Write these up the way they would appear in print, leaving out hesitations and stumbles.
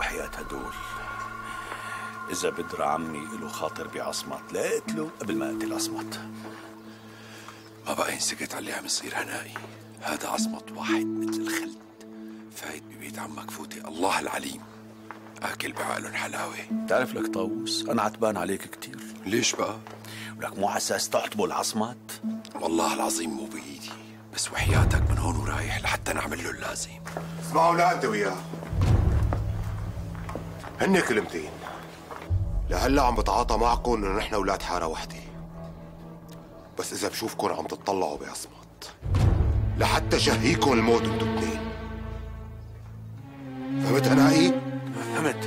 وحياة هدول إذا بدر عمي له خاطر بعصمت لا اقتله قبل ما أقتل عصمت. ما بقى ينسكت على اللي عم يصير هنائي. هذا عصمت واحد مثل الخلد فايت ببيت عمك فوتي الله العليم آكل بعقلن حلاوة. بتعرف لك طاووس أنا عتبان عليك كتير. ليش بقى؟ ولك مو عساس تعطبه العصمت؟ والله العظيم مو بإيدي، بس وحياتك من هون ورايح لحتى نعمل له اللازم. اسمعوا لا انت وياه، هن كلمتين. لهلا عم بتعاطى معكم انه نحن اولاد حاره وحده، بس اذا بشوفكم عم تطلعوا بعصمت لحتى شهيكم الموت انتوا اثنين. فهمت هنائي؟ فهمت.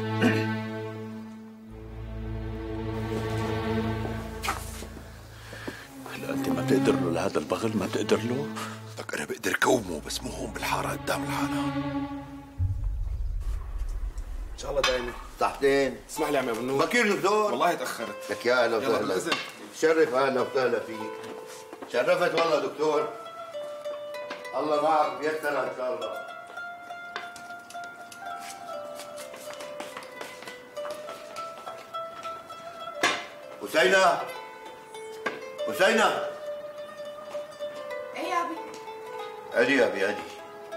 هلا انت ما بتقدر له لهذا البغل، ما بتقدر له؟ لك انا بقدر كومه بس مو هون بالحاره قدام الحاره. ان شاء الله دايما. تحتين. اسمح لي يا عم ابو النور. بكير دكتور. والله تاخرت. لك يا اهلا وسهلا. شرف اهلا وسهلا فيك. شرفت والله دكتور. الله معك بيسرها ان شاء الله. حسينة حسينة. ايه يا ابي؟ ادي يا ابي ادي.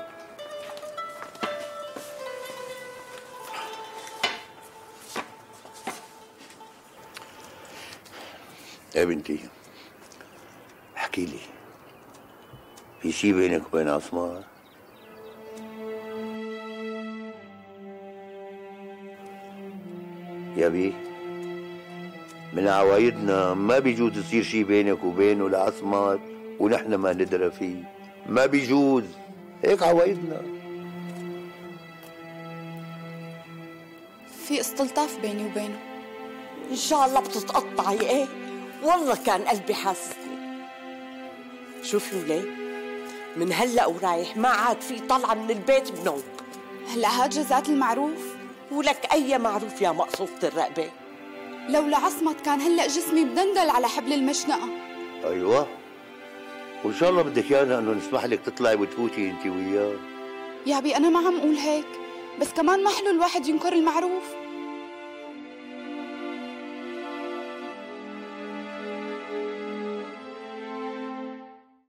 يا بنتي احكي لي، في شي بينك وبين عصمار؟ يا بي من عوايدنا ما بيجوز يصير شي بينك وبينه لعصمت ونحن ما ندرى فيه، ما بيجوز، هيك عوايدنا. في استلطاف بيني وبينه. ان شاء الله بتتقطعي. ايه والله كان قلبي حاسسني. شوفي وليه من هلا ورايح ما عاد في طلعه من البيت بنوم. هلا هاد جزات المعروف. ولك اي معروف يا مقصوفة الرقبه. لولا عصمت كان هلا جسمي بدندل على حبل المشنقه. ايوه وان شاء الله بدك ايانا انه نسمح لك تطلعي وتفوتي انت وياه. يا ابي انا ما عم اقول هيك، بس كمان ما حلو الواحد ينكر المعروف.